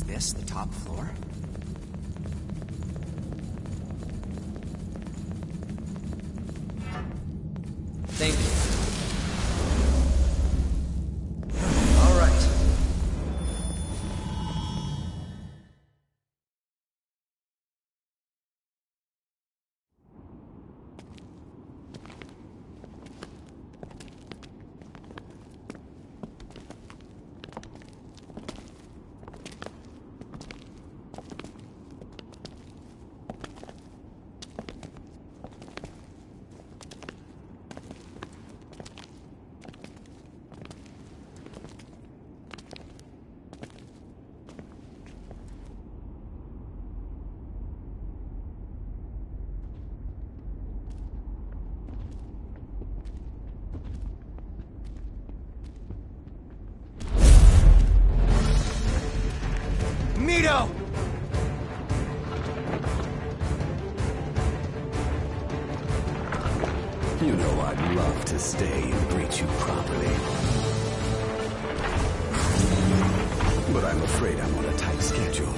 Is this the top floor? Thank you. All right. Mito! You know I'd love to stay and greet you properly. But I'm afraid I'm on a tight schedule.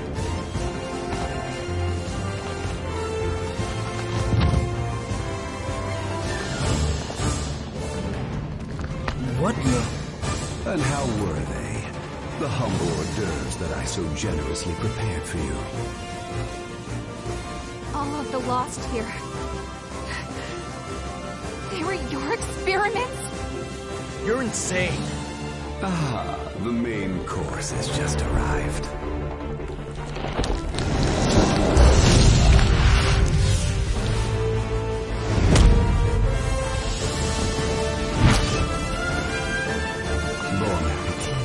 What the... And how were they? The humble hors d'oeuvres that I so generously prepared for you. All of the lost here. They were your experiments? You're insane. Ah, the main course has just arrived. Bon appetit.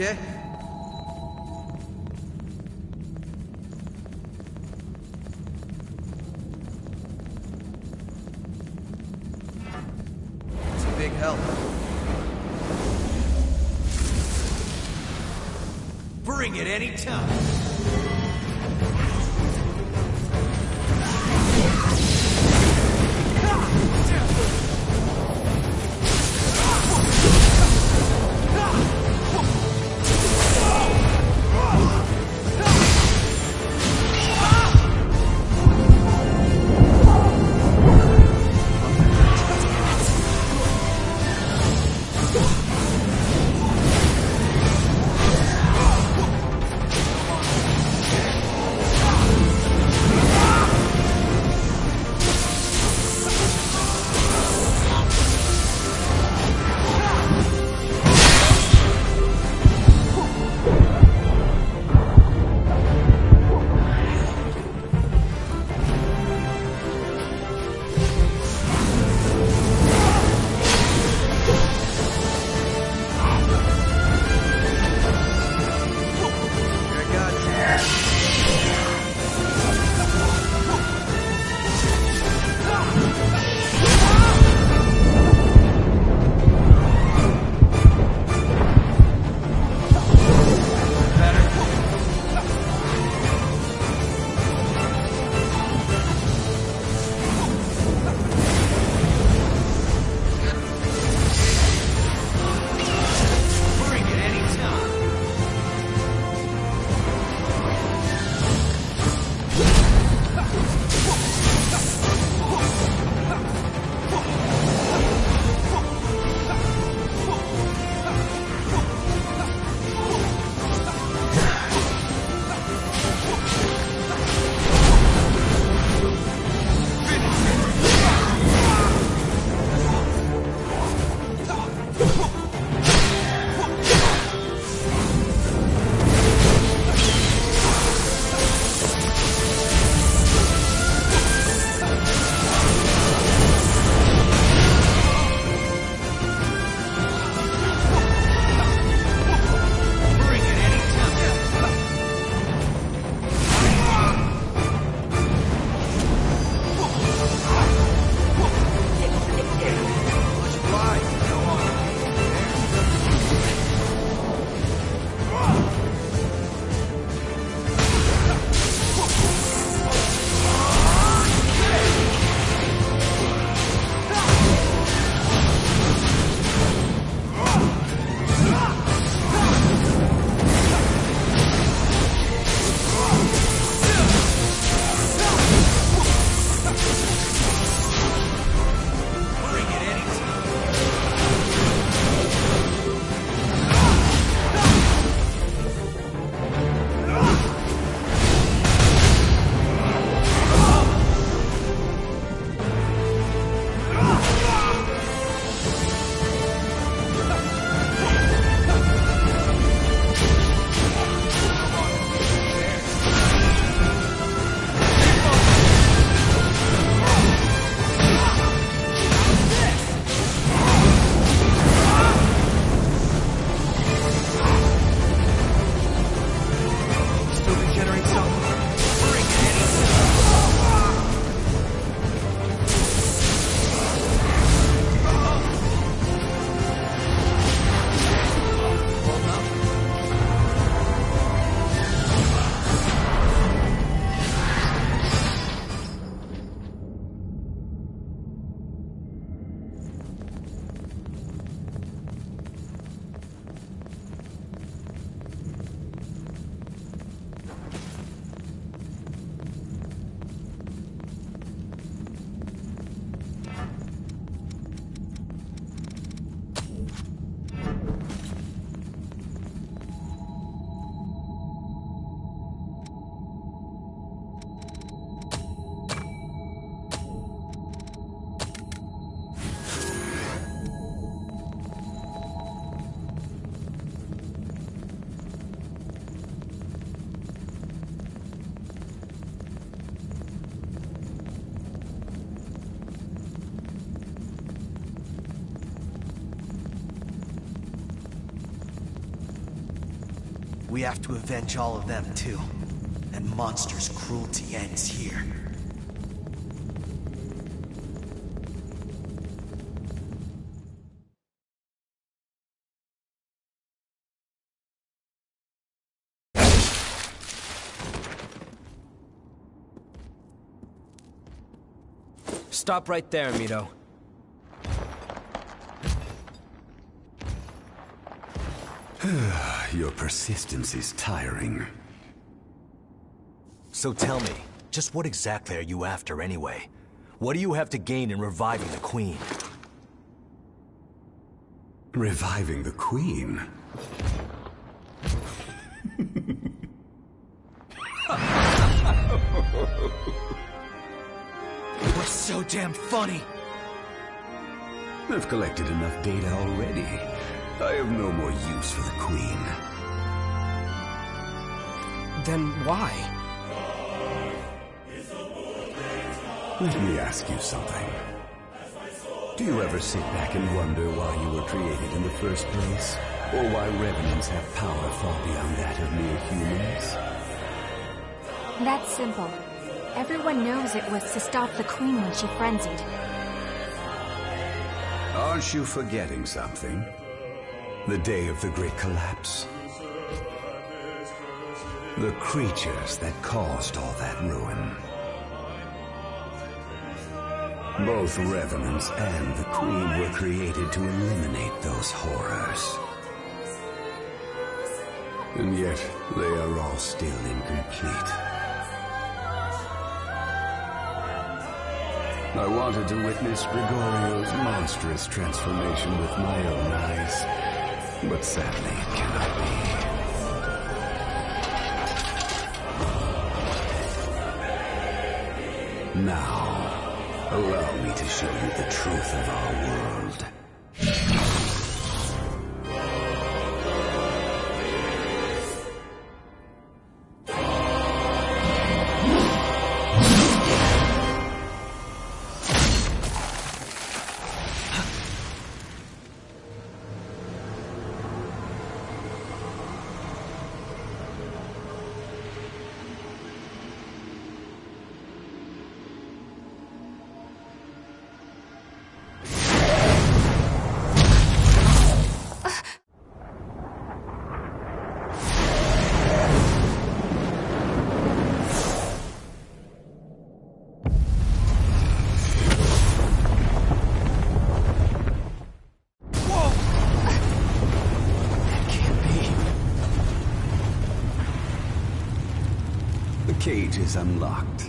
okay? It's a big help. Bring it anytime. We have to avenge all of them, too. And Monster's cruelty ends here. Stop right there, Mito. Your persistence is tiring. So tell me, just what exactly are you after anyway? What do you have to gain in reviving the Queen? Reviving the Queen? What's so damn funny? I've collected enough data already. I have no more use for the Queen. Then why? Let me ask you something. Do you ever sit back and wonder why you were created in the first place? Or why Revenants have power far beyond that of mere humans? That's simple. Everyone knows it was to stop the Queen when she frenzied. Aren't you forgetting something? The day of the Great Collapse. The creatures that caused all that ruin. Both Revenants and the Queen were created to eliminate those horrors. And yet, they are all still incomplete. I wanted to witness Grigorio's monstrous transformation with my own eyes, but sadly it cannot be. Now, allow me to show you the truth of our world. The cage is unlocked.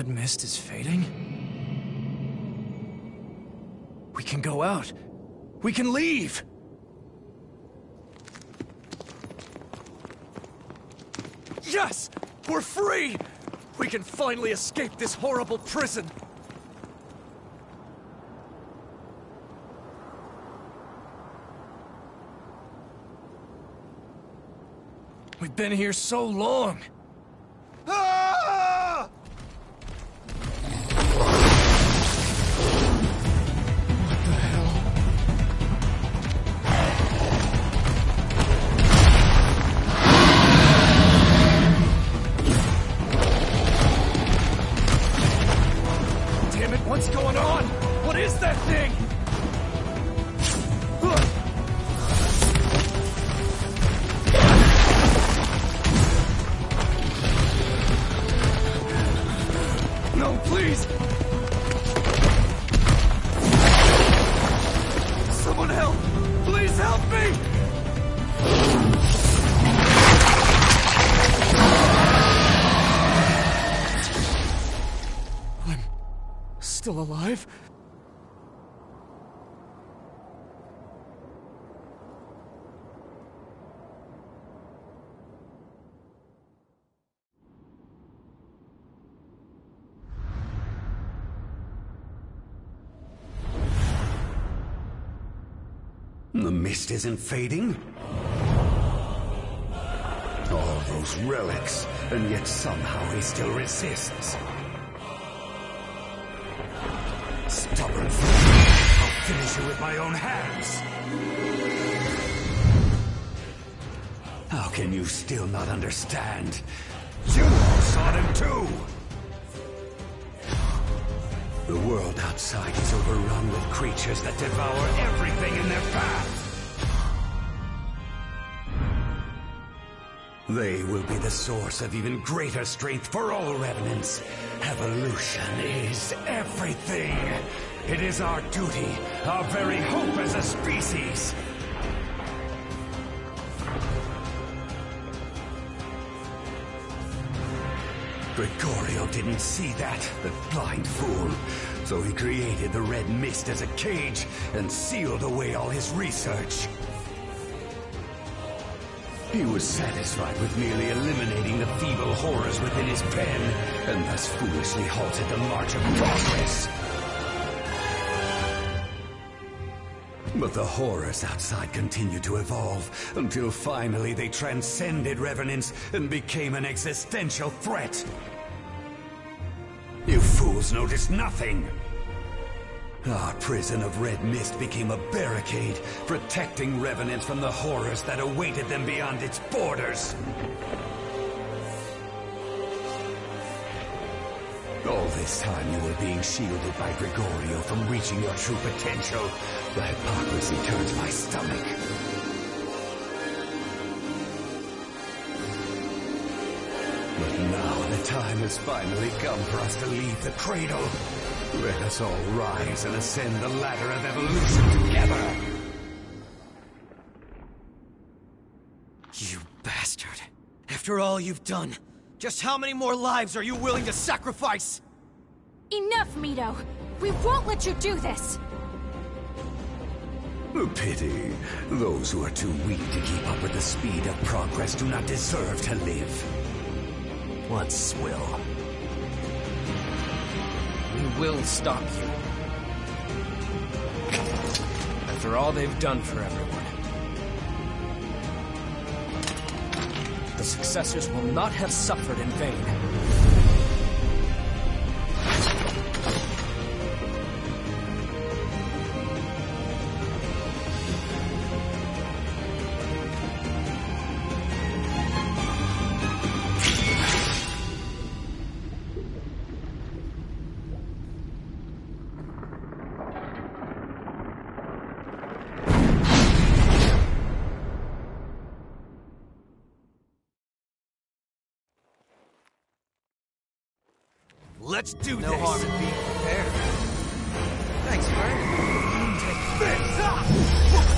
red mist is fading? We can go out. We can leave! Yes! We're free! We can finally escape this horrible prison! We've been here so long! Ah! What the hell? Damn it, what's going on? What is that thing? No, please! Someone help! Please help me! I'm still alive? The mist isn't fading. All those relics, and yet somehow he still resists. Stubborn fool. I'll finish you with my own hands. How can you still not understand? You all saw them too! The world outside is overrun with creatures that devour everything in their path. They will be the source of even greater strength for all revenants. Evolution is everything. It is our duty, our very hope as a species. Gregorio didn't see that, the blind fool. So he created the red mist as a cage and sealed away all his research. He was satisfied with merely eliminating the feeble horrors within his pen, and thus foolishly halted the march of progress. But the horrors outside continued to evolve, until finally they transcended revenants and became an existential threat. You fools noticed nothing! Our prison of red mist became a barricade, protecting revenants from the horrors that awaited them beyond its borders. All this time you were being shielded by Gregorio from reaching your true potential. The hypocrisy turns my stomach. But now the time has finally come for us to leave the cradle. Let us all rise and ascend the ladder of evolution together. You bastard. After all you've done, just how many more lives are you willing to sacrifice? Enough, Mito! We won't let you do this! A pity. Those who are too weak to keep up with the speed of progress do not deserve to live. What swill? We will stop you. After all they've done for everyone. The successors will not have suffered in vain. Let's do No this! harm in being prepared. Thanks, friend. Take this!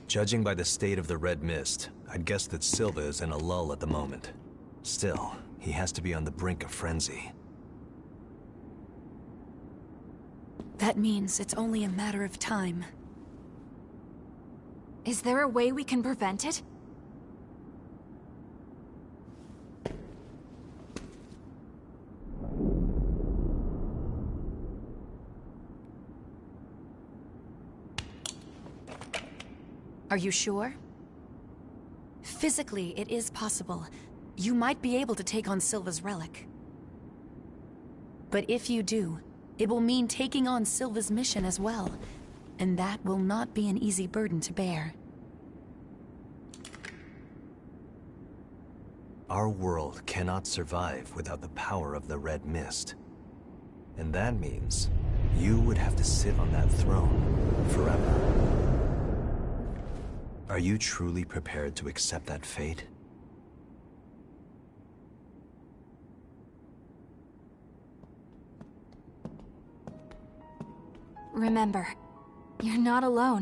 Judging by the state of the Red Mist, I'd guess that Silva is in a lull at the moment. Still, he has to be on the brink of frenzy. That means it's only a matter of time. Is there a way we can prevent it? Are you sure? Physically, it is possible. You might be able to take on Silva's relic. But if you do, it will mean taking on Silva's mission as well. And that will not be an easy burden to bear. Our world cannot survive without the power of the Red Mist. And that means you would have to sit on that throne forever. Are you truly prepared to accept that fate? Remember, you're not alone.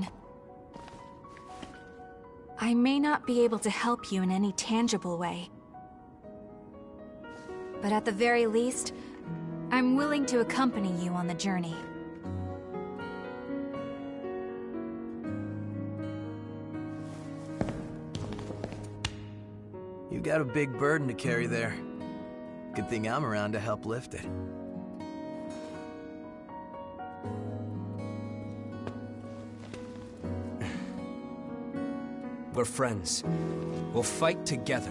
I may not be able to help you in any tangible way. But at the very least, I'm willing to accompany you on the journey. You got a big burden to carry there. Good thing I'm around to help lift it. We're friends. We'll fight together.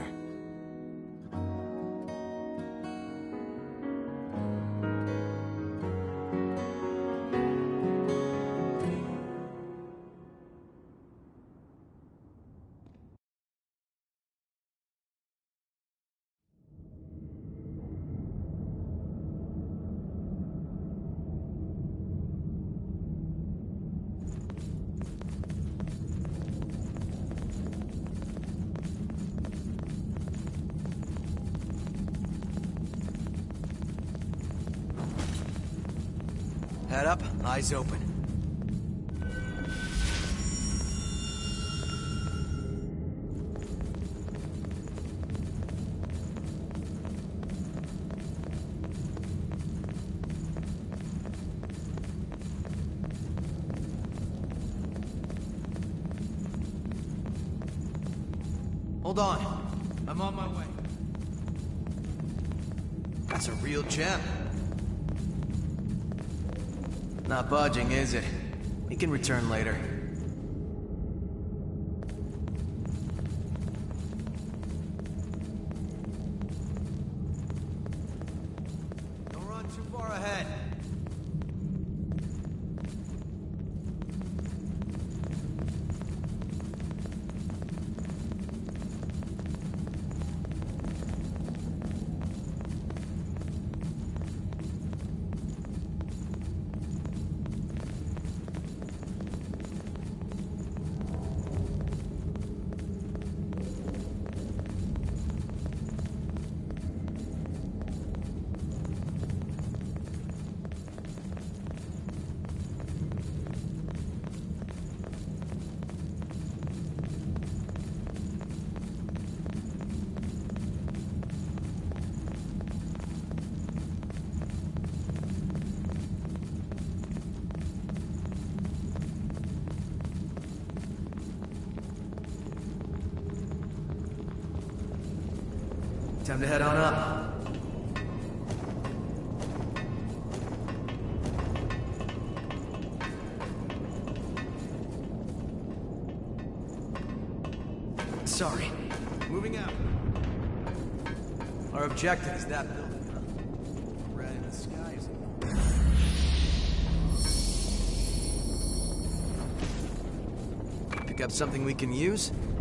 Head up, eyes open. Hold on. I'm on my way. That's a real gem. Not budging, is it? We can return later. Don't run too far ahead. Time to head on up. Sorry. Moving out. Our objective is that building, huh? Red in the skies. Pick up something we can use?